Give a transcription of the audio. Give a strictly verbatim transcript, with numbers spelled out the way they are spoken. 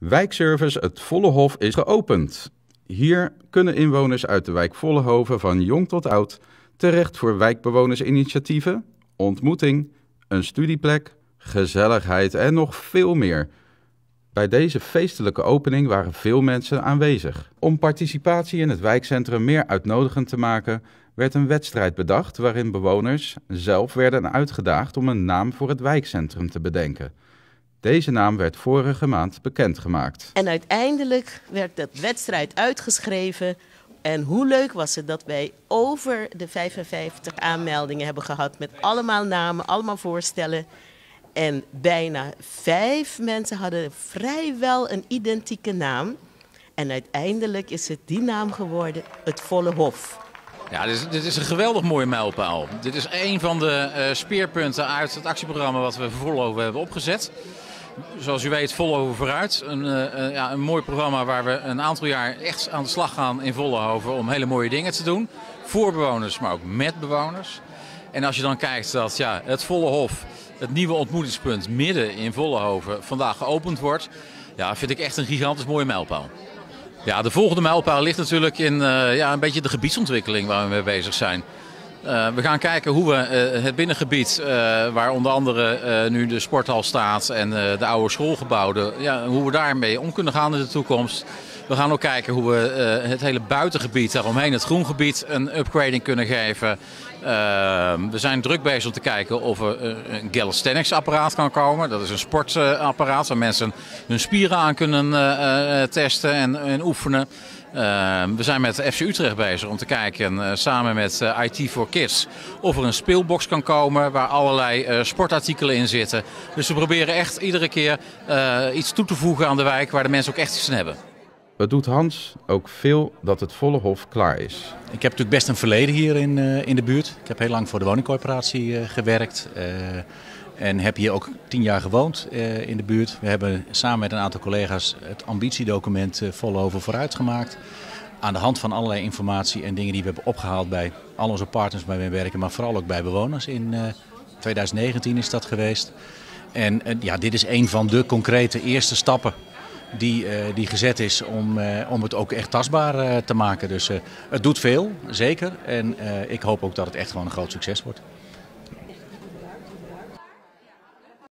Wijkservice Het Vollehof is geopend. Hier kunnen inwoners uit de wijk Vollenhoven van jong tot oud terecht voor wijkbewonersinitiatieven, ontmoeting, een studieplek, gezelligheid en nog veel meer. Bij deze feestelijke opening waren veel mensen aanwezig. Om participatie in het wijkcentrum meer uitnodigend te maken, werd een wedstrijd bedacht waarin bewoners zelf werden uitgedaagd om een naam voor het wijkcentrum te bedenken. Deze naam werd vorige maand bekendgemaakt. En uiteindelijk werd de wedstrijd uitgeschreven. En hoe leuk was het dat wij over de vijfenvijftig aanmeldingen hebben gehad met allemaal namen, allemaal voorstellen. En bijna vijf mensen hadden vrijwel een identieke naam. En uiteindelijk is het die naam geworden, Het Vollehof. Ja, dit is, dit is een geweldig mooie mijlpaal. Dit is een van de uh, speerpunten uit het actieprogramma wat we voor Vollenhoven hebben opgezet. Zoals u weet, Vollenhoven vooruit. Een, uh, ja, een mooi programma waar we een aantal jaar echt aan de slag gaan in Vollenhoven om hele mooie dingen te doen. Voor bewoners, maar ook met bewoners. En als je dan kijkt dat ja, het Vollehof, het nieuwe ontmoetingspunt midden in Vollenhoven, vandaag geopend wordt, ja, vind ik echt een gigantisch mooie mijlpaal. Ja, de volgende mijlpaal ligt natuurlijk in uh, ja, een beetje de gebiedsontwikkeling waar we mee bezig zijn. Uh, we gaan kijken hoe we uh, het binnengebied, uh, waar onder andere uh, nu de sporthal staat en uh, de oude schoolgebouwen, ja, hoe we daarmee om kunnen gaan in de toekomst. We gaan ook kijken hoe we uh, het hele buitengebied daaromheen, het groengebied, een upgrading kunnen geven. Uh, we zijn druk bezig om te kijken of er uh, een calisthenics apparaat kan komen. Dat is een sportapparaat waar mensen hun spieren aan kunnen uh, uh, testen en, en oefenen. Uh, we zijn met F C Utrecht bezig om te kijken, uh, samen met uh, I T for Kids, of er een speelbox kan komen waar allerlei uh, sportartikelen in zitten. Dus we proberen echt iedere keer uh, iets toe te voegen aan de wijk waar de mensen ook echt iets aan hebben. Het doet Hans ook veel dat het Vollehof klaar is. Ik heb natuurlijk best een verleden hier in, uh, in de buurt. Ik heb heel lang voor de woningcorporatie uh, gewerkt. Uh, en heb hier ook tien jaar gewoond uh, in de buurt. We hebben samen met een aantal collega's het ambitiedocument uh, Vollenhoven vooruit gemaakt. Aan de hand van allerlei informatie en dingen die we hebben opgehaald bij al onze partners waar we werken. Maar vooral ook bij bewoners. In uh, twintig negentien is dat geweest. En uh, ja, dit is een van de concrete eerste stappen Die, uh, die gezet is om, uh, om het ook echt tastbaar uh, te maken. Dus uh, het doet veel, zeker. En uh, ik hoop ook dat het echt gewoon een groot succes wordt.